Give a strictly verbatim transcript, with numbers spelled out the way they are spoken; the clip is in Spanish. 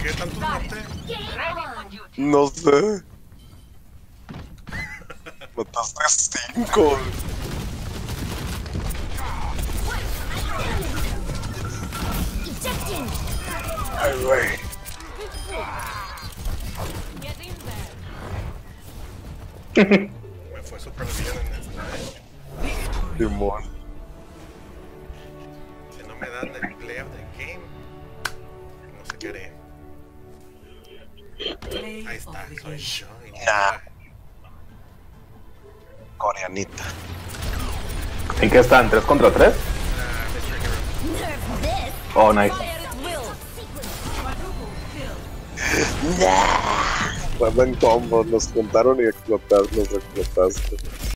qué tanto mate? No sé. Mataste a cinco. Ay, güey. Me fue súper bien en esta, eh. Simón. Si no me dan el play of the game, no sé qué haré. Ahí está, soy yo. Y Nah. Coreanita. ¿En qué están? ¿tres contra tres? Oh, nice. Nah. Mandan combos, nos juntaron y explotaron, nos explotaste.